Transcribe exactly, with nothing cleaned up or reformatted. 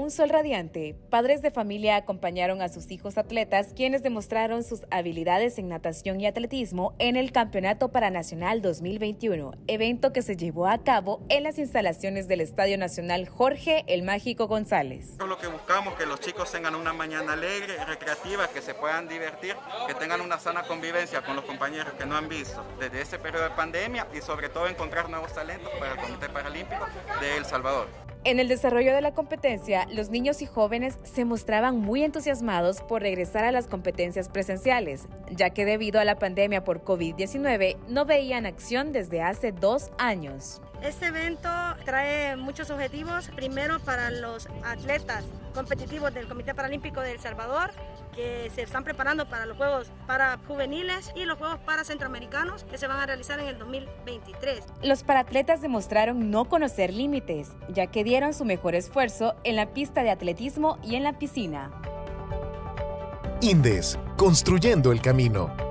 un sol radiante, padres de familia acompañaron a sus hijos atletas, quienes demostraron sus habilidades en natación y atletismo en el Campeonato Paranacional dos mil veintiuno, evento que se llevó a cabo en las instalaciones del Estadio Nacional Jorge el Mágico González. Lo que buscamos es que los chicos tengan una mañana alegre, recreativa, que se puedan divertir, que tengan una sana convivencia con los compañeros que no han visto desde este periodo de pandemia y sobre todo encontrar nuevos talentos para el Comité Paralímpico de El Salvador. En el desarrollo de la competencia, los niños y jóvenes se mostraban muy entusiasmados por regresar a las competencias presenciales, ya que debido a la pandemia por COVID diecinueve no veían acción desde hace dos años. Este evento trae muchos objetivos, primero para los atletas competitivos del Comité Paralímpico de El Salvador, que se están preparando para los Juegos para Juveniles y los Juegos para Centroamericanos que se van a realizar en el dos mil veintitrés. Los paratletas demostraron no conocer límites, ya que dieron su mejor esfuerzo en la pista de atletismo y en la piscina. INDES, construyendo el camino.